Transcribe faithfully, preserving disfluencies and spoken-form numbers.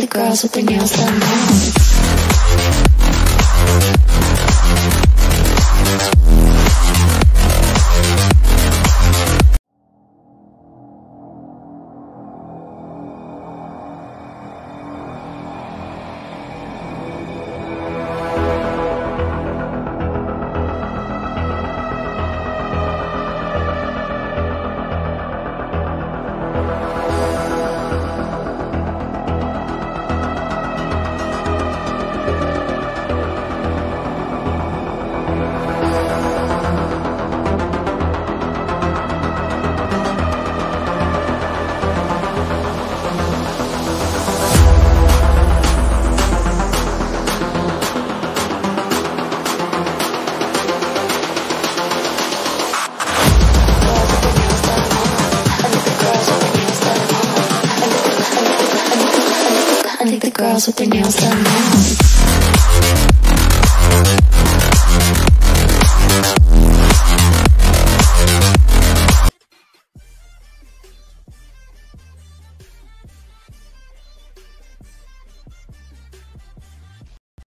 the girls with their nails done now. I think the girls with their nails done now.